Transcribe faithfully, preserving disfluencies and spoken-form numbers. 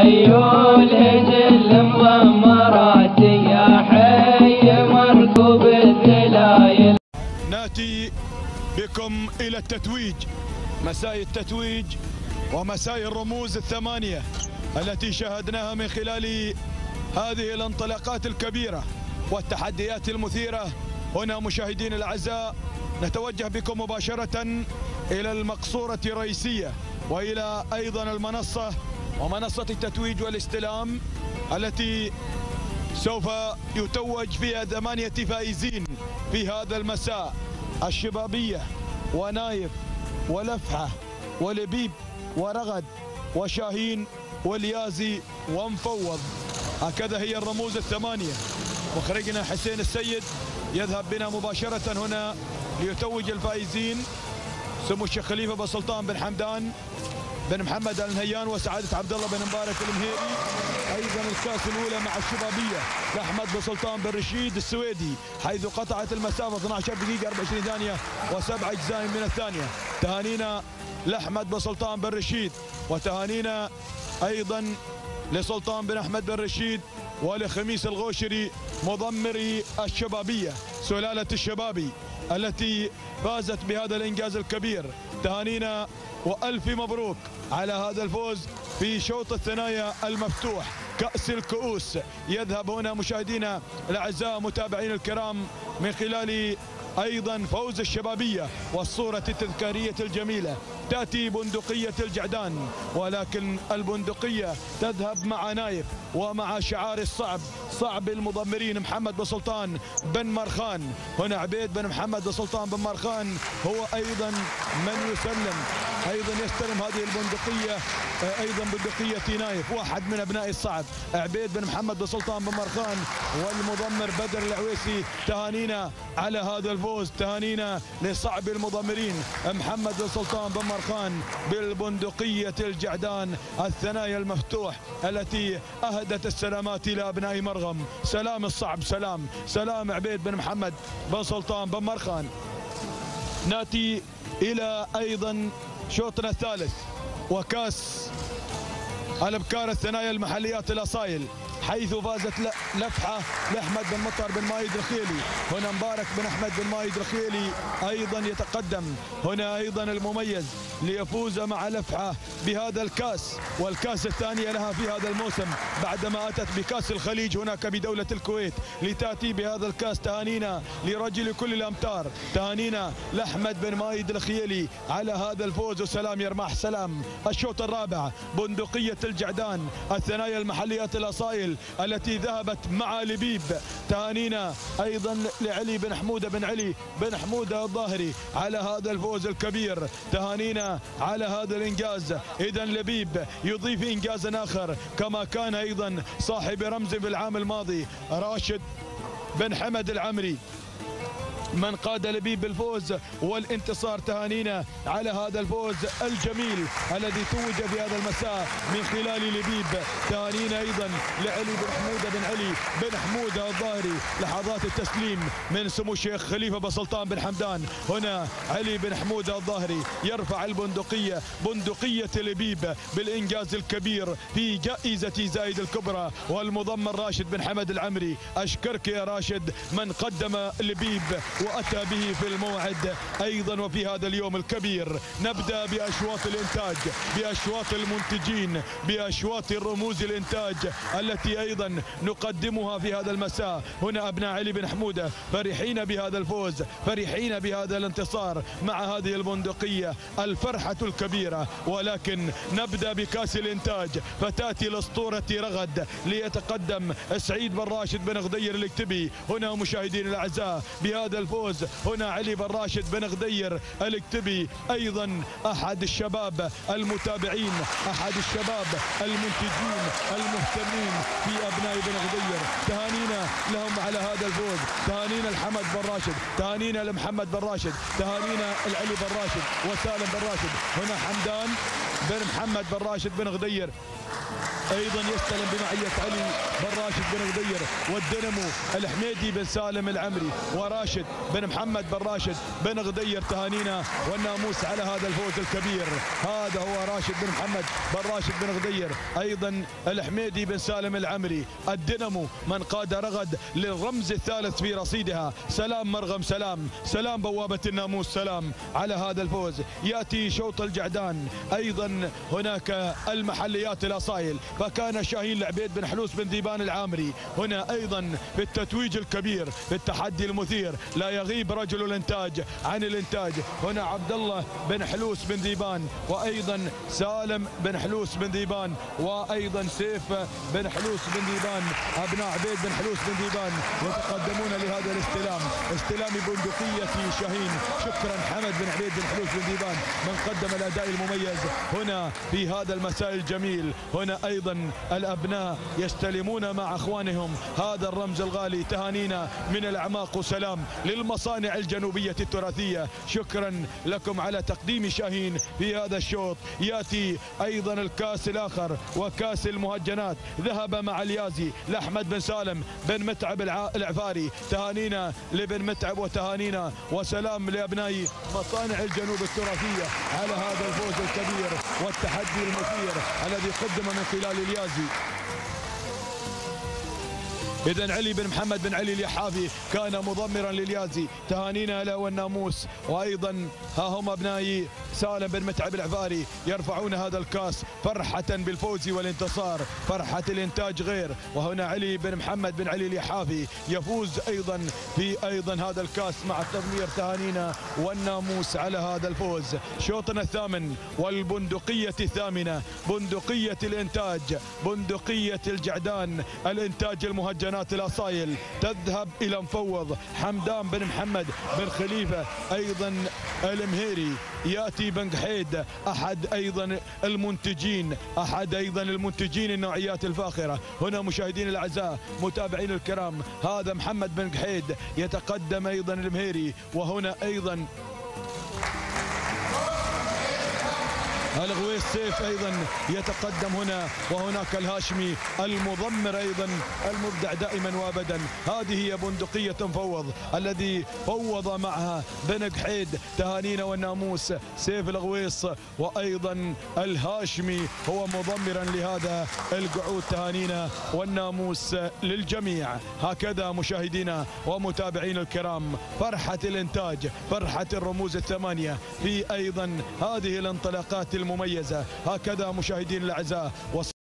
خيول جل مضمرات يا حي مركوب الذلايل. ناتي بكم إلى التتويج، مساء التتويج ومساء الرموز الثمانية التي شاهدناها من خلال هذه الانطلاقات الكبيرة والتحديات المثيرة. هنا مشاهدين الأعزاء نتوجه بكم مباشرة إلى المقصورة الرئيسية وإلى أيضا المنصة ومنصة التتويج والاستلام التي سوف يتوج فيها ثمانية فائزين في هذا المساء: الشبابية ونايف ولفحة ولبيب ورغد وشاهين واليازي ومفوض. هكذا هي الرموز الثمانية. مخرجنا حسين السيد يذهب بنا مباشرة هنا ليتوج الفائزين: سمو الشيخ خليفة بن سلطان بن حمدان بن محمد النهيان وسعادة عبد الله بن مبارك المهيري. ايضا الكاس الاولى مع الشبابيه لاحمد بن سلطان بن رشيد السويدي، حيث قطعت المسافه اثنتي عشرة دقيقه أربعة وعشرين ثانيه وسبع اجزاء من الثانيه. تهانينا لاحمد بن سلطان بن رشيد، وتهانينا ايضا لسلطان بن احمد بن رشيد ولخميس الغوشري مضمري الشبابيه سلاله الشبابي التي فازت بهذا الانجاز الكبير. تهانينا والف مبروك على هذا الفوز في شوط الثنايا المفتوح كأس الكؤوس. يذهب هنا مشاهدينا الاعزاء متابعين الكرام من خلال ايضا فوز الشبابيه والصوره التذكاريه الجميله. تاتي بندقيه الجعدان، ولكن البندقيه تذهب مع نايف ومع شعار الصعب، صعب المضمرين محمد بن سلطان بن مرخان. هنا عبيد بن محمد بن سلطان بن مرخان هو ايضا من يسلم، ايضا يستلم هذه البندقيه، ايضا بندقيه نايف واحد من ابناء الصعب عبيد بن محمد بن سلطان بن مرخان والمضمر بدر العويسي. تهانينا على هذا الفوز، تهانينا لصعب المضمرين محمد بن سلطان بن مرخان بالبندقيه الجعدان الثنايا المفتوح التي اهدت السلامات الى ابناء مرغم. سلام الصعب، سلام سلام عبيد بن محمد بن سلطان بن مرخان. ناتي الى ايضا شوطنا الثالث وكاس الابكار الثنايا المحليات الاصايل، حيث فازت لفحه لاحمد بن مطر بن مايد الخيلي. هنا مبارك بن احمد بن مايد الخيلي ايضا يتقدم. هنا ايضا المميز ليفوز مع لفحه بهذا الكاس، والكاس الثانيه لها في هذا الموسم بعدما اتت بكاس الخليج هناك بدوله الكويت لتاتي بهذا الكاس. تهانينا لرجل كل الامتار، تهانينا لاحمد بن مايد الخيلي على هذا الفوز. وسلام يا رماح، سلام. الشوط الرابع بندقيه الجعدان الثنايا المحليات الاصايل التي ذهبت مع لبيب. تهانينا ايضا لعلي بن حموده بن علي بن حموده الظاهري على هذا الفوز الكبير. تهانينا على هذا الانجاز. اذا لبيب يضيف انجازا اخر كما كان ايضا صاحب رمز في العام الماضي راشد بن حمد العمري من قاد لبيب بالفوز والانتصار. تهانينا على هذا الفوز الجميل الذي توج في هذا المساء من خلال لبيب. تهانينا ايضا لعلي بن حموده بن علي بن حموده الظاهري. لحظات التسليم من سمو الشيخ خليفه بن سلطان بن حمدان. هنا علي بن حموده الظاهري يرفع البندقيه، بندقيه لبيب بالانجاز الكبير في جائزه زايد الكبرى، والمضمر راشد بن حمد العمري. اشكرك يا راشد من قدم لبيب وأتى به في الموعد أيضا وفي هذا اليوم الكبير. نبدأ بأشواط الإنتاج، بأشواط المنتجين، بأشواط الرموز الإنتاج التي أيضا نقدمها في هذا المساء. هنا أبناء علي بن حمودة فرحين بهذا الفوز، فرحين بهذا الانتصار مع هذه البندقية، الفرحة الكبيرة. ولكن نبدأ بكاس الإنتاج، فتأتي الأسطورة رغد ليتقدم سعيد بن راشد بن غدير الاكتبي. هنا مشاهدين الأعزاء بهذا الفوز هنا علي بن راشد بن غدير الاكتبي، ايضا احد الشباب المتابعين، احد الشباب المنتجين المهتمين في ابناء بن غدير. تهانينا لهم على هذا الفوز، تهانينا لحمد بن راشد، تهانينا لمحمد بن راشد، تهانينا لعلي بن راشد وسالم بن راشد. هنا حمدان بن محمد بن راشد بن غدير ايضا يستلم بمعيه علي بن راشد بن غدير، والدينامو الحميدي بن سالم العمري وراشد بن محمد بن راشد بن غدير. تهانينا والناموس على هذا الفوز الكبير. هذا هو راشد بن محمد بن راشد بن غدير، ايضا الحميدي بن سالم العمري. الدينامو من قاد رغد للرمز الثالث في رصيدها. سلام مرغم، سلام سلام بوابه الناموس، سلام على هذا الفوز. ياتي شوط الجعدان، ايضا هناك المحليات الاصايل، فكان شاهين العبيد بن حلوس بن ذيبان العامري. هنا ايضا في التتويج الكبير، في التحدي المثير، لا يغيب رجل الانتاج عن الانتاج. هنا عبد الله بن حلوس بن ذيبان، وايضا سالم بن حلوس بن ذيبان، وايضا سيف بن حلوس بن ذيبان. ابناء عبيد بن حلوس بن ذيبان يتقدمون لهذا الاستلام، استلام بندقيه شاهين. شكرا حمد بن عبيد بن حلوس بن ذيبان من قدم الاداء المميز هنا في هذا المساء الجميل. هنا ايضا الابناء يستلمون مع اخوانهم هذا الرمز الغالي. تهانينا من الاعماق وسلام للمصانع الجنوبيه التراثيه. شكرا لكم على تقديم شاهين في هذا الشوط. ياتي ايضا الكاس الاخر وكاس المهجنات، ذهب مع اليازي لاحمد بن سالم بن متعب العفاري. تهانينا لبن متعب وتهانينا وسلام لابناء مصانع الجنوب التراثيه على هذا الفوز الكبير والتحدي المثير الذي قدم من خلال اليازي. إذن علي بن محمد بن علي اليحافي كان مضمرا لليازي. تهانينا له والناموس. وأيضا ها هم أبناء سالم بن متعب العفاري يرفعون هذا الكاس فرحة بالفوز والانتصار، فرحة الإنتاج غير. وهنا علي بن محمد بن علي اليحافي يفوز أيضا في أيضا هذا الكاس مع التضمير. تهانينا والناموس على هذا الفوز. شوطنا الثامن والبندقية الثامنة، بندقية الإنتاج، بندقية الجعدان، الإنتاج المهجنات الأصايل تذهب إلى مفوض حمدان بن محمد بن خليفة. أيضا المهيري يأتي بن قحيد، أحد أيضا المنتجين، أحد أيضا المنتجين النوعيات الفاخرة. هنا مشاهدين الأعزاء متابعين الكرام، هذا محمد بن قحيد يتقدم أيضا المهيري. وهنا أيضا الغويس سيف ايضا يتقدم هنا، وهناك الهاشمي المضمر ايضا المبدع دائما وابدا. هذه هي بندقيه مفوض الذي فوض معها بن قحيد. تهانينا والناموس سيف الغويس وايضا الهاشمي هو مضمرا لهذا القعود. تهانينا والناموس للجميع. هكذا مشاهدينا ومتابعين الكرام، فرحه الانتاج، فرحه الرموز الثمانيه في ايضا هذه الانطلاقات المميزة. هكذا مشاهدين الأعزاء.